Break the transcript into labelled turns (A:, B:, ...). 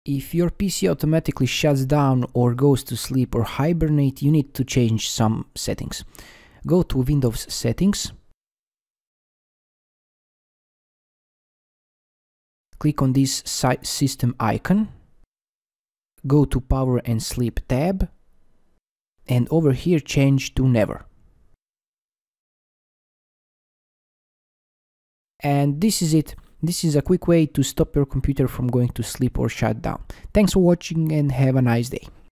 A: If your PC automatically shuts down or goes to sleep or hibernate, you need to change some settings. Go to Windows Settings. Click on this system icon. Go to Power and Sleep tab. And over here change to Never. And this is it. This is a quick way to stop your computer from going to sleep or shut down. Thanks for watching and have a nice day.